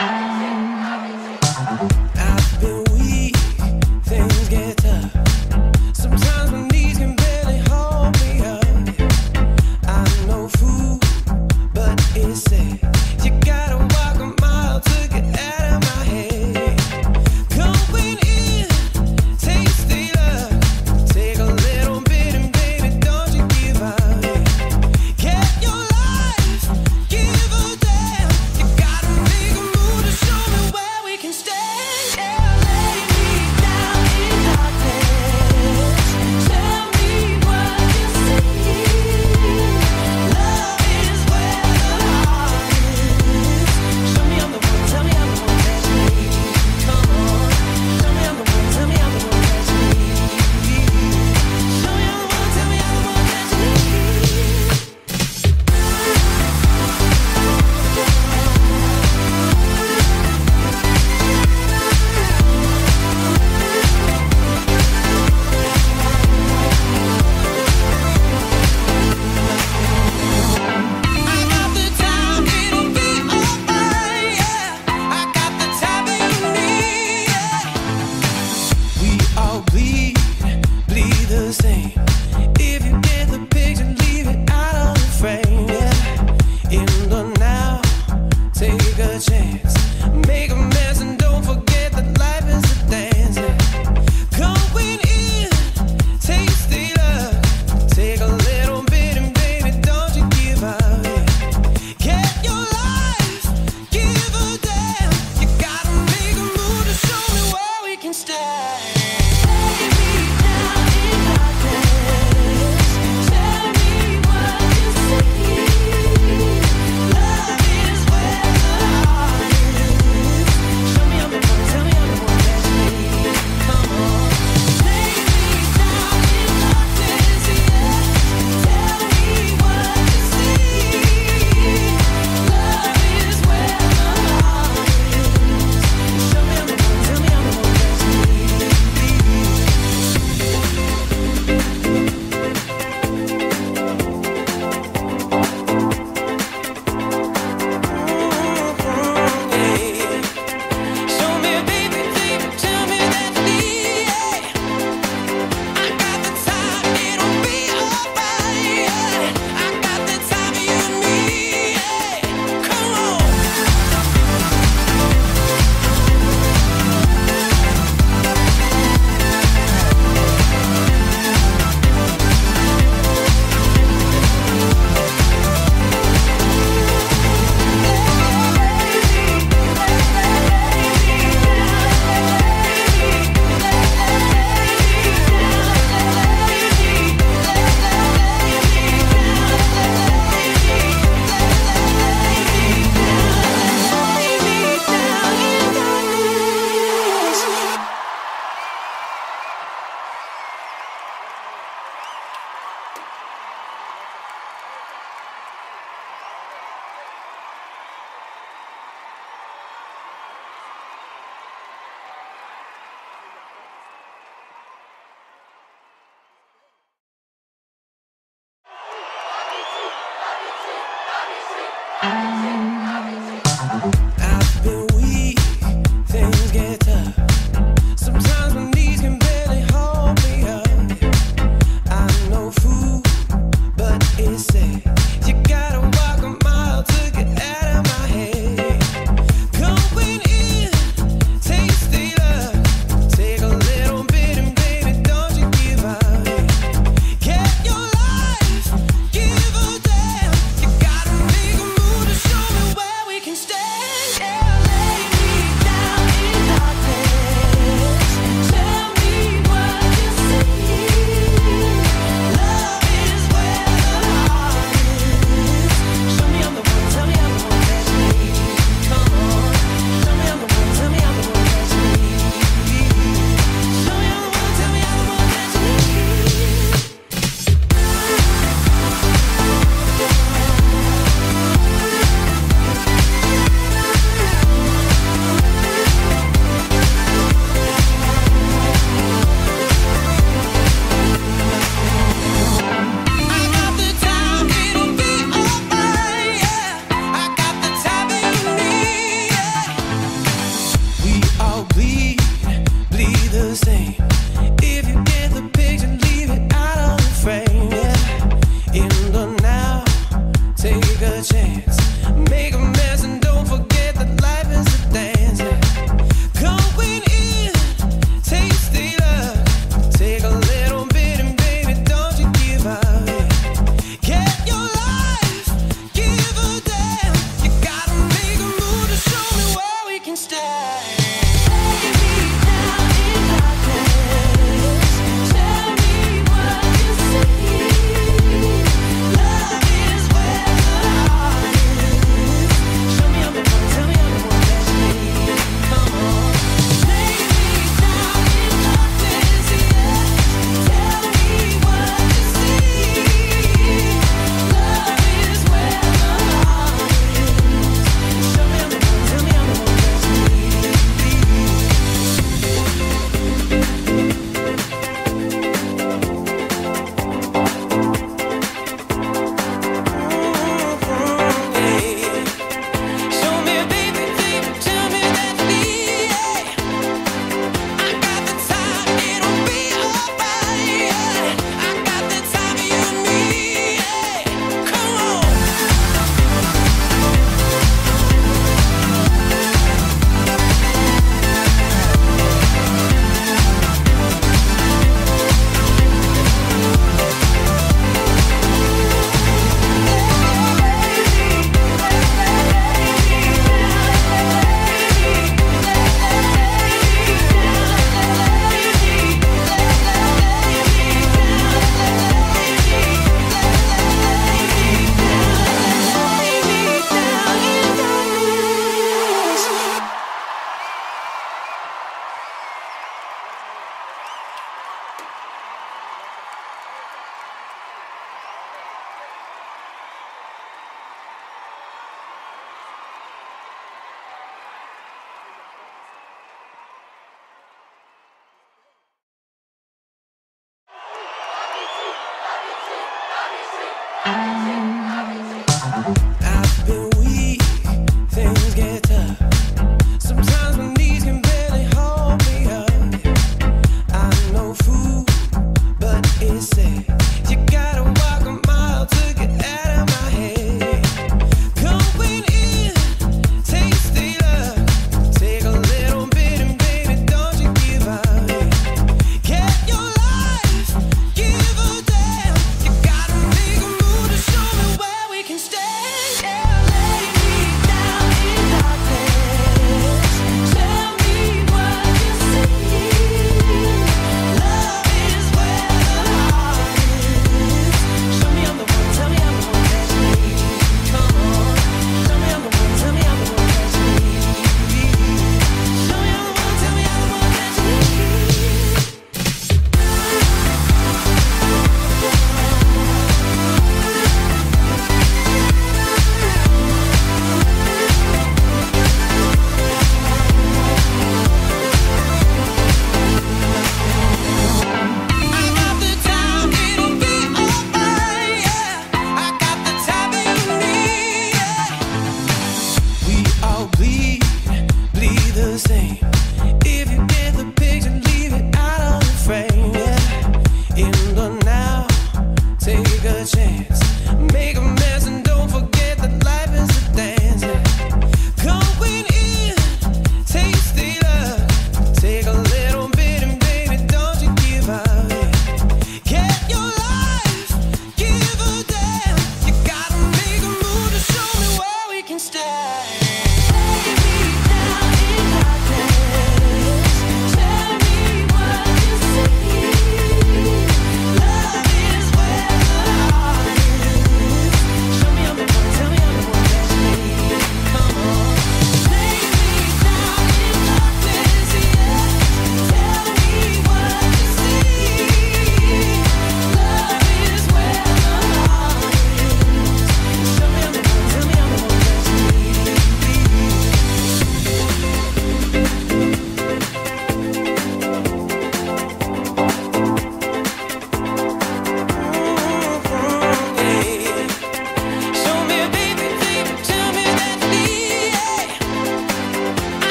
I've been weak, things get tough. Sometimes my knees can barely hold me up. I'm no fool, but it's sad. You gotta walk a mile to get out of my head. Going in, tasty love. Take a little bit and baby, don't you give up. Get your life, give a damn. You gotta make a move to show me where we can stand. Yeah, lay me down in darkness. Tell me what you see. Love is where the heart is.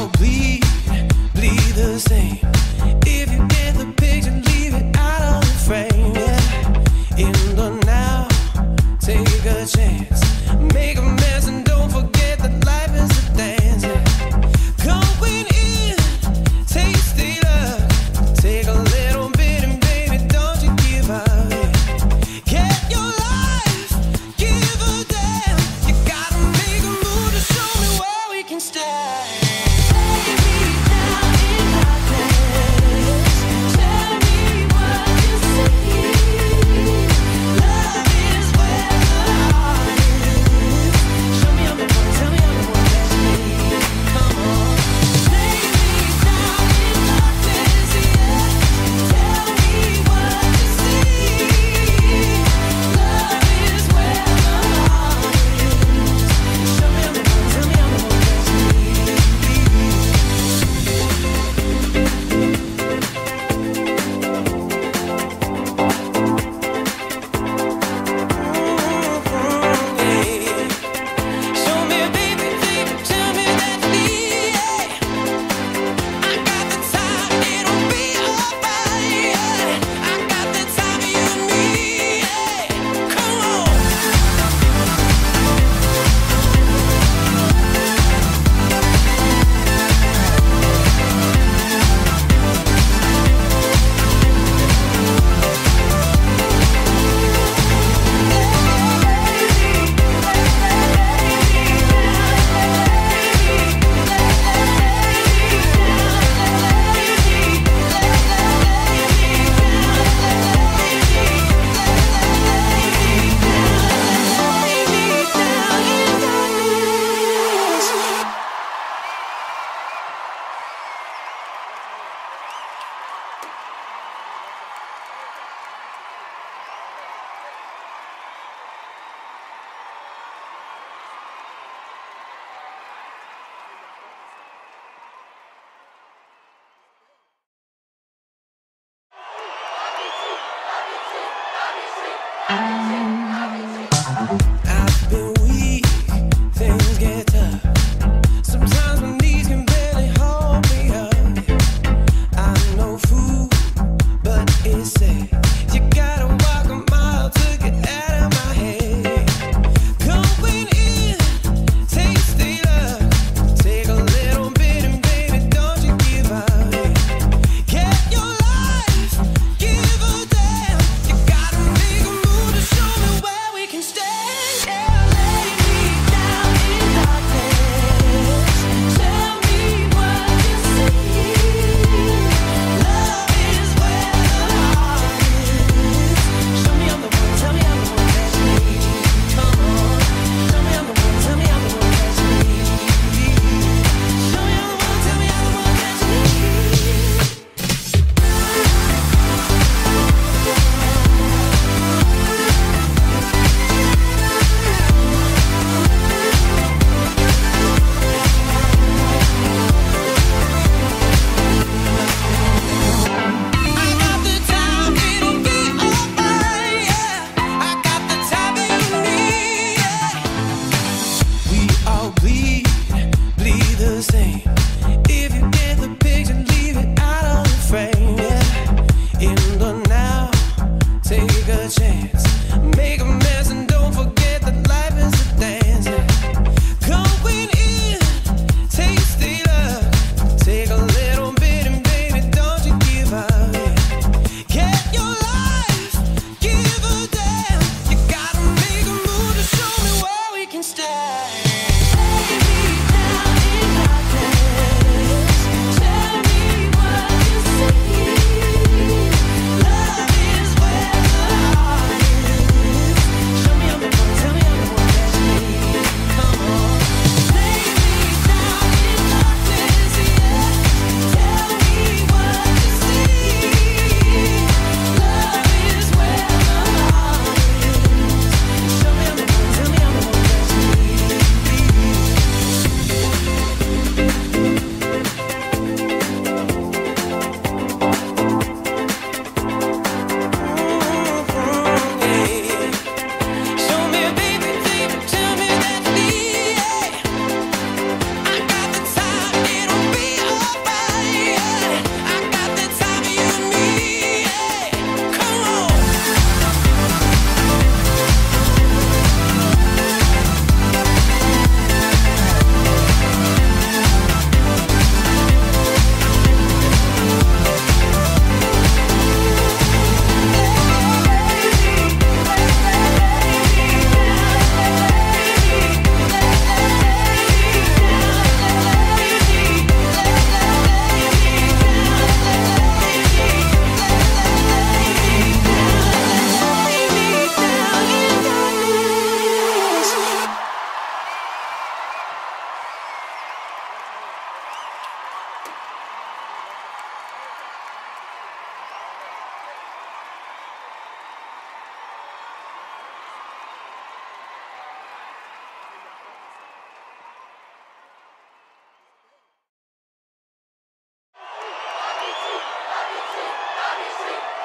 bleed the same. If you get the picture, leave it out of the frame. Yeah. In the now, take a chance, make a mess, and don't forget that life is a dance. Yeah. Going in, taste it up, take a little bit and baby, don't you give up. Yeah. Get your life, give a damn. You gotta make a move to show me where we can stand.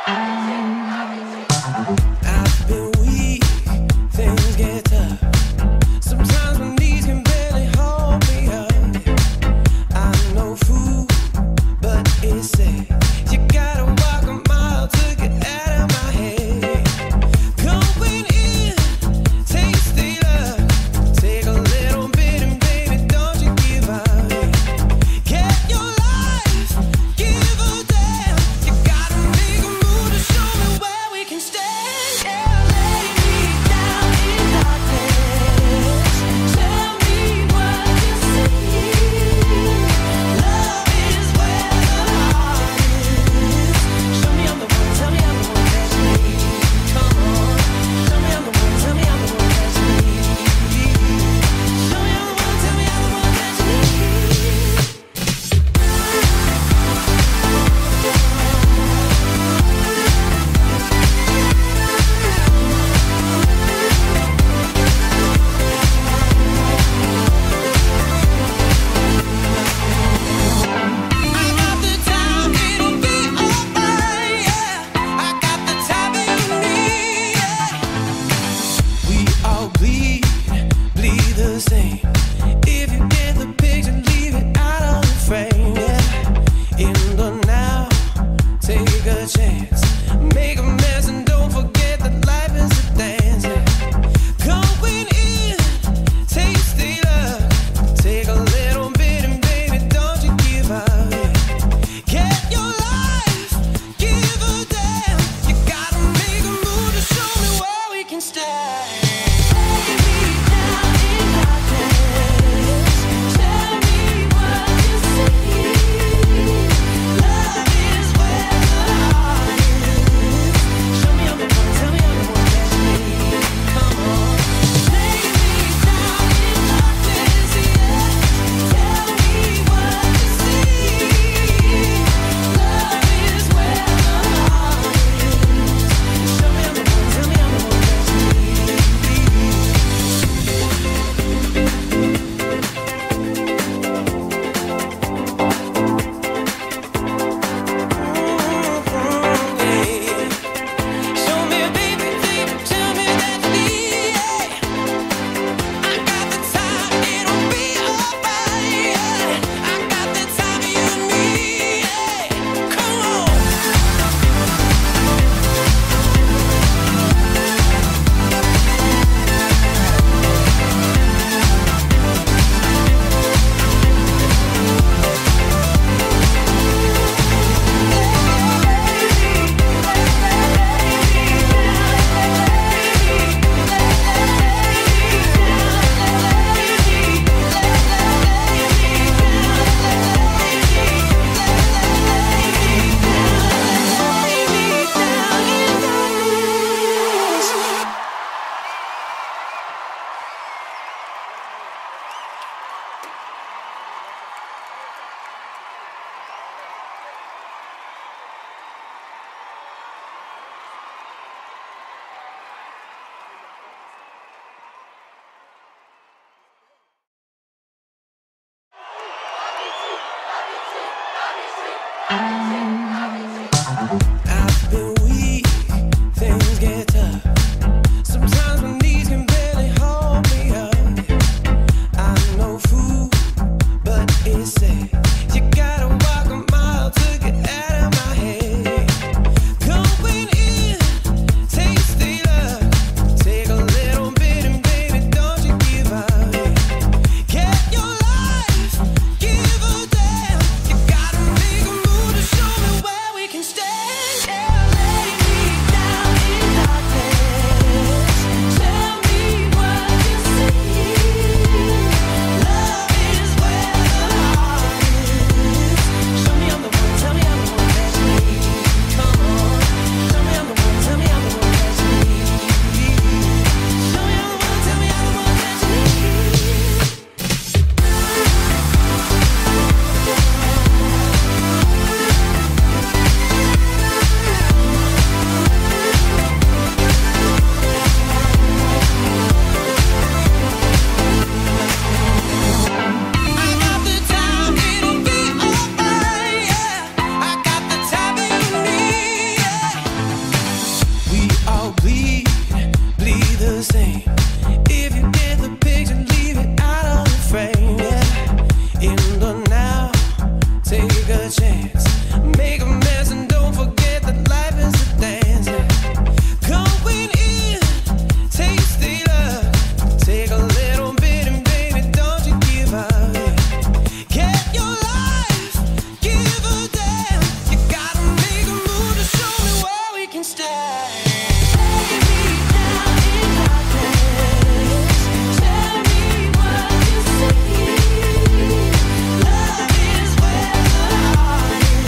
I've been weak, things get tough. Sometimes my knees can barely hold me up. I'm no fool, but it's sad. You gotta walk a mile to get out of my head. Going in, tasty love. Take a little bit and baby, don't you give up. Get your life, give a damn. You gotta make a move to show me where we can stand. Yeah, lay me down in darkness. Tell me what you see. Love is where the heart is. a chance. Make a mess and don't forget that life is a dance. Going in, tasty love. Take a little bit and baby, don't you give up. Get your life, give a damn. You gotta make a move to show me where we can stand. Love is where the heart is.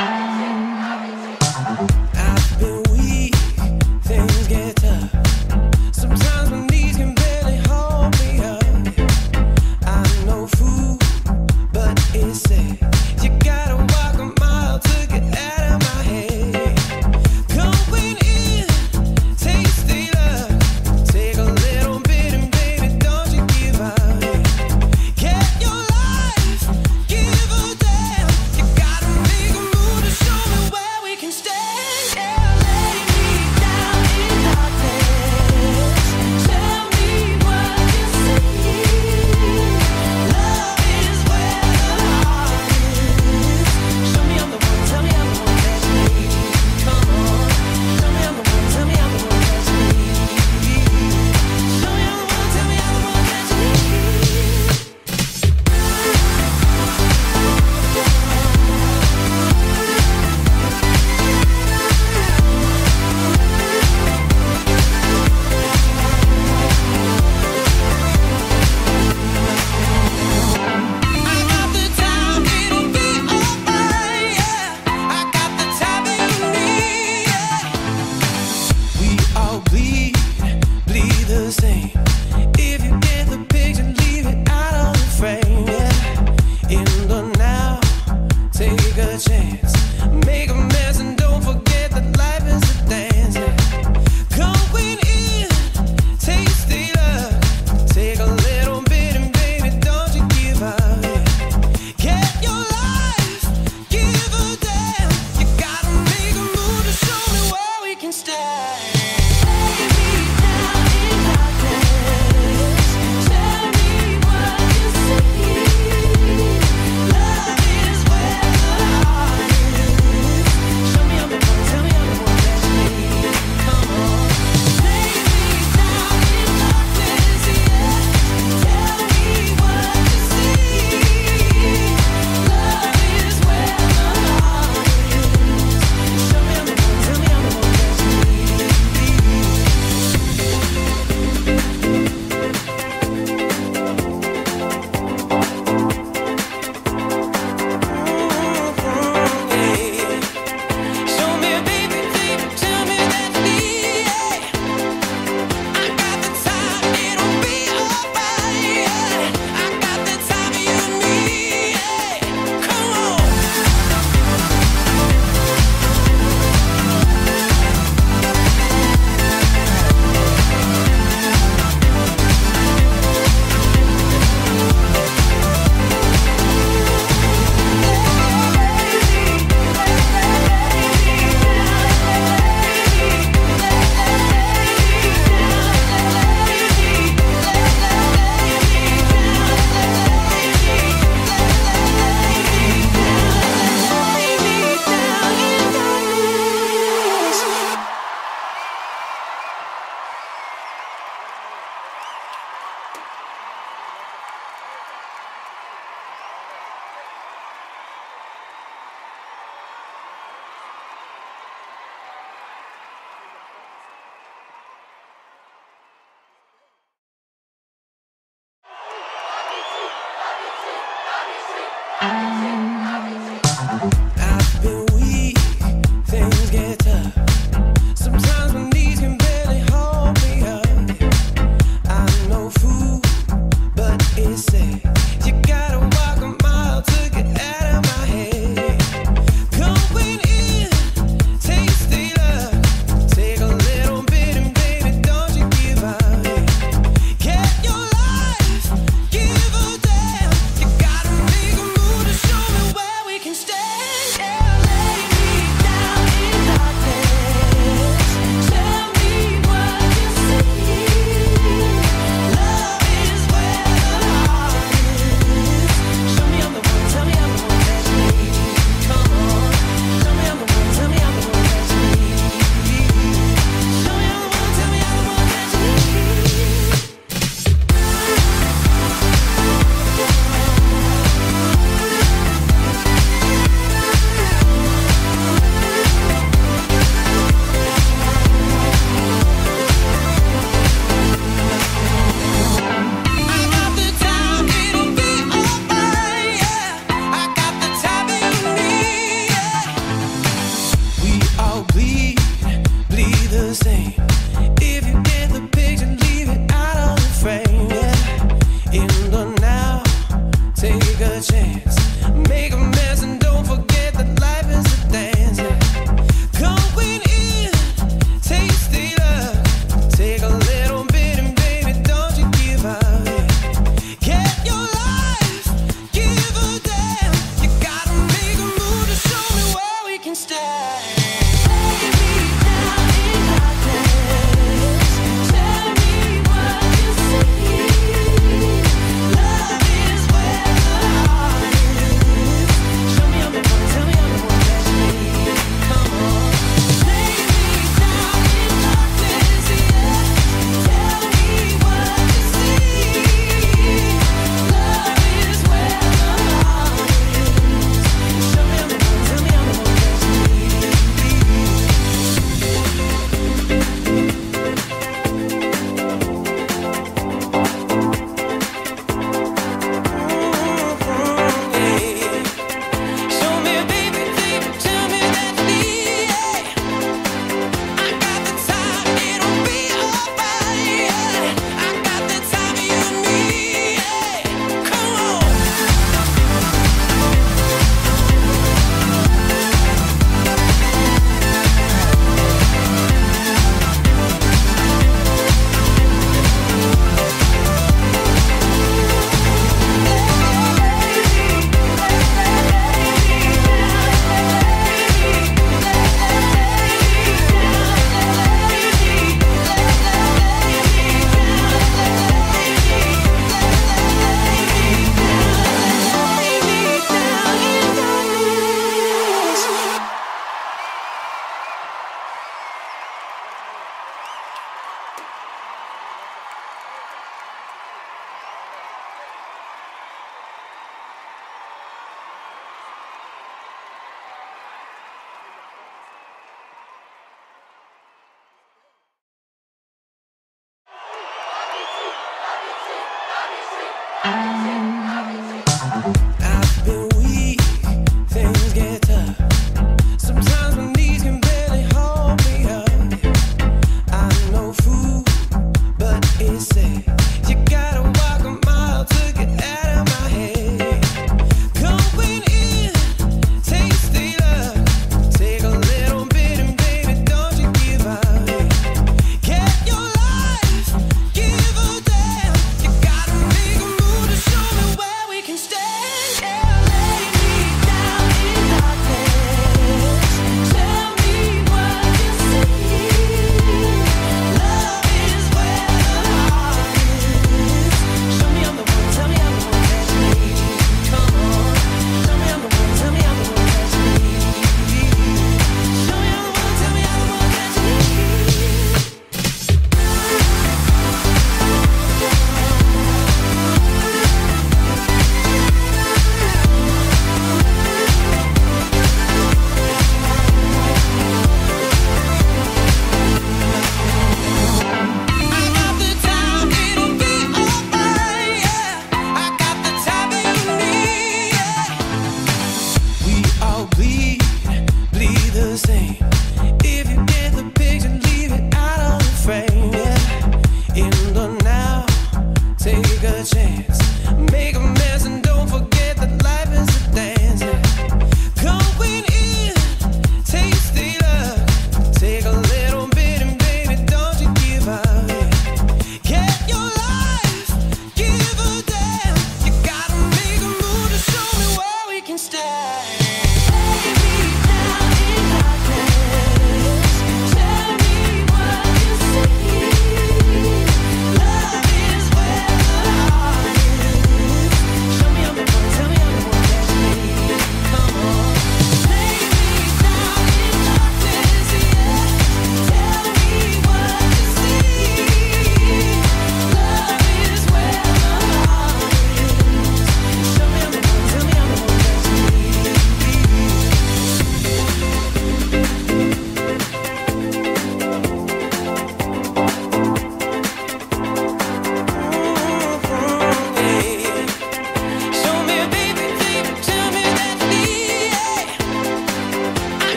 I've been weak, things get tough. Sometimes my knees can barely hold me up. I'm no fool, but it's sad. You gotta walk a mile to get out of my head. Going in, taste the love. Take a little bit and baby, don't you give up. Get your life, give a damn. You gotta make a move to show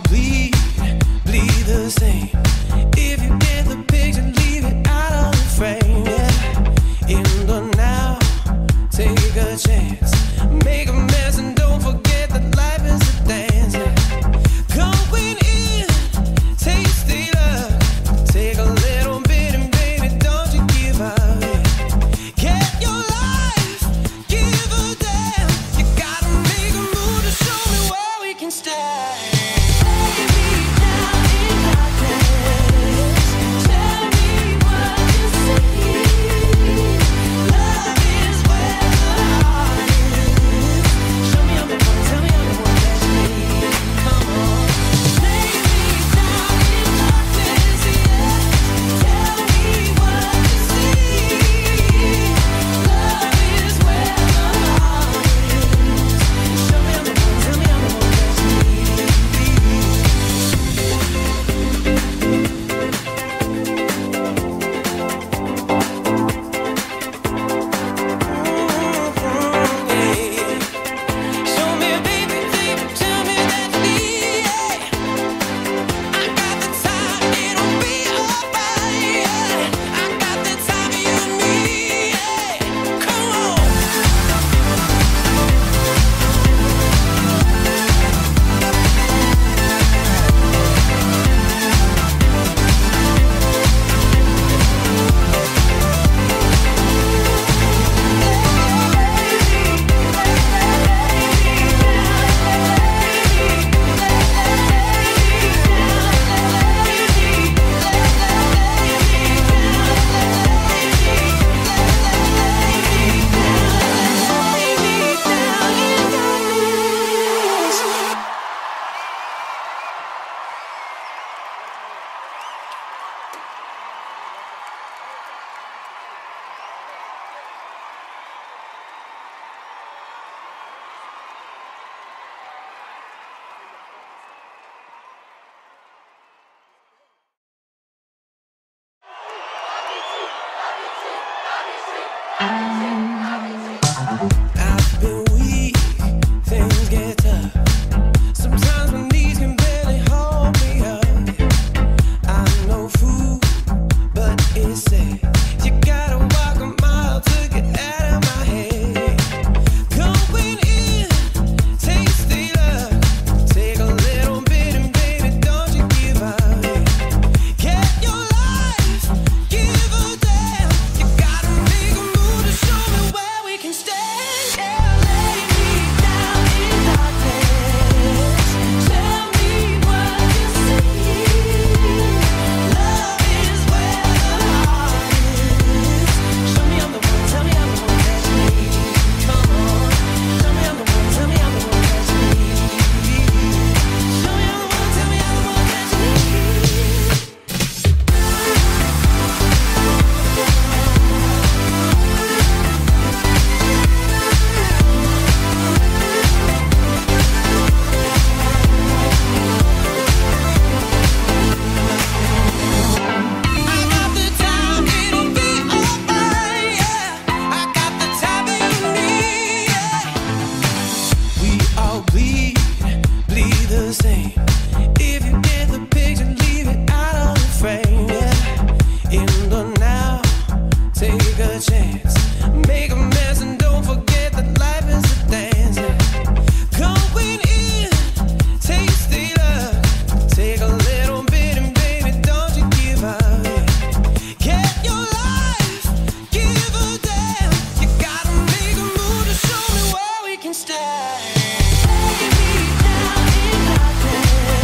bleed the same. If you get the picture, leave it out of the frame. Yeah. In the now, take a chance, make a mess, and don't forget that life is a dance. Yeah. Going in, taste the love, take a little bit, and baby, don't you give up. Yeah. Get your life, give a damn. You gotta make a move to show me where we can stand. I've been weak, things get tough. Sometimes my knees can barely hold me up. I'm no fool, but it's sad. You gotta walk a mile to get out of my head. Going in, taste the love, take a little bit, and baby, don't you give up. Get your life, give a damn. You gotta make a move to show me where we can stand. Bleed the same. If you get the picture, leave it out of the frame. Yeah. In the now, take a chance, make a mess, and don't forget that life is a dance. Yeah. Going in, taste the love, take a little bit, and baby, don't you give up. Yeah. Get your life, give a damn. You gotta make a move to show me where we can stand.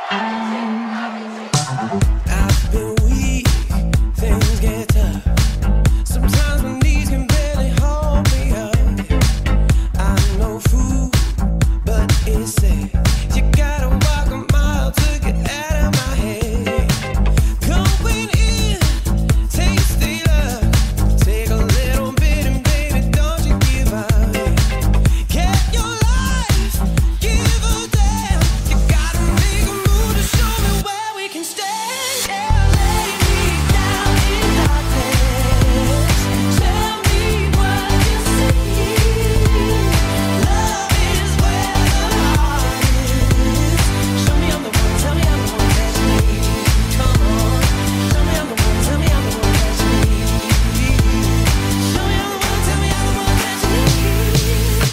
I've been weak, things get tough. Sometimes my knees can barely hold me up. I'm no fool, but it's sad. You gotta walk a mile to get out of my head. Going in, taste the love. Take a little bit and baby, don't you give up. Get your life, give a damn. You gotta make a move to show me where we can stand. Yeah, lay me down in darkness. Tell me what you see. Love is where the heart is. Show me I'm the one, tell me I'm the one that you need. Come on, show me I'm the one, tell me I'm the one that you need. Show me I'm the one, tell me I'm the one that you need.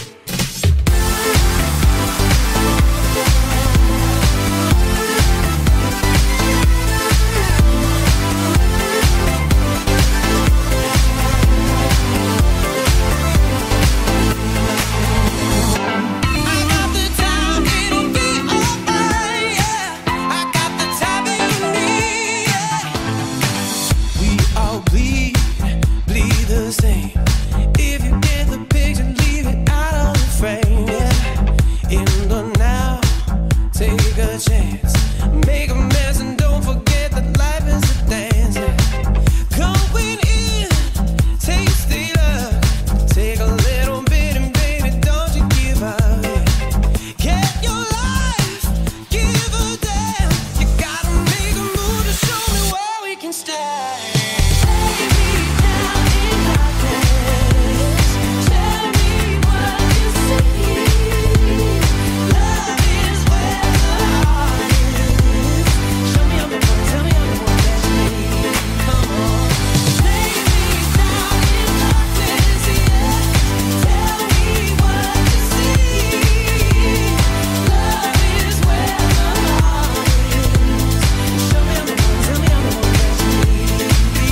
I got the time, it'll be alright, yeah. I got the time you need, yeah. We all bleed the same. If you get the picture, leave it out of the frame, yeah. In the now, take a chance. Make a mess and don't forget that life is a dance, yeah. Going in, taste the love. Take a little bit and baby, don't you give up, yeah. Get your life, give a damn. You gotta make a move to show me where we can stand. Lay me down in darkness. Tell me what you see. Love is where the heart is. Show me I'm the one, tell me I'm the one that you need. Come on, lay me down in darkness, yeah. Tell me what you see. Love is where the heart is. Show me I'm the one, tell me I'm the one that you need.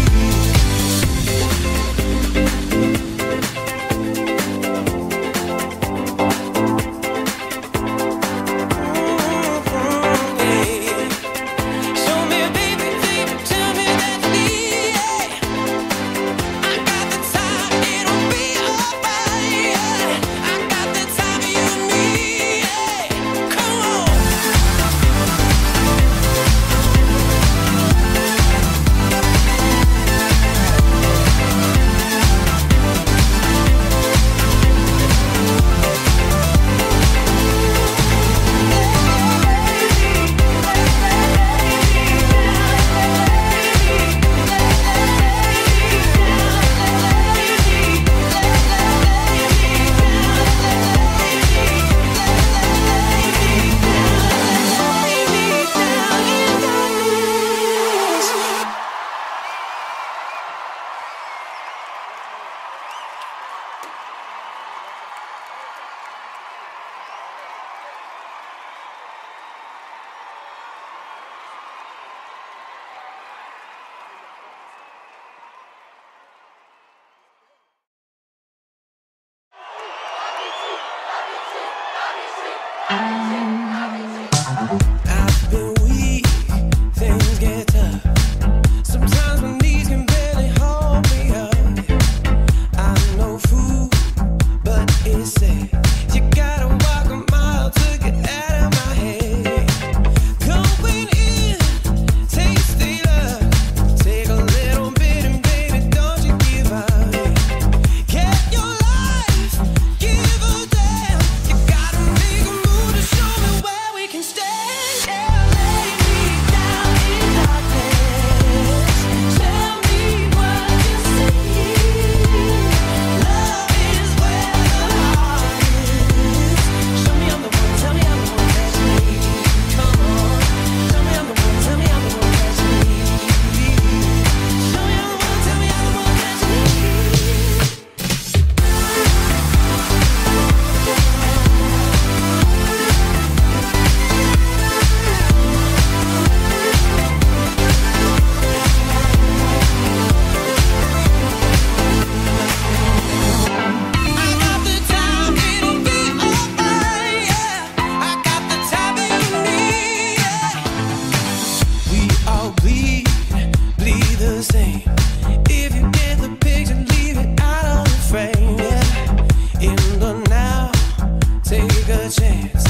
Show me, baby, baby, tell me that you need. I got the time, it'll be alright. I got the time you need. Come on. I've been weak, things get tough. Sometimes my knees can barely hold me up. I'm no fool, but it's sad. You gotta walk a mile to get out of my head. Going in, taste the love. Take a little bit and baby, don't you give up. Get your life, give a damn. You gotta make a move to show me where we can stand. Yeah, lay me down in darkness. Tell me what you see. Love is where the heart is. a chance.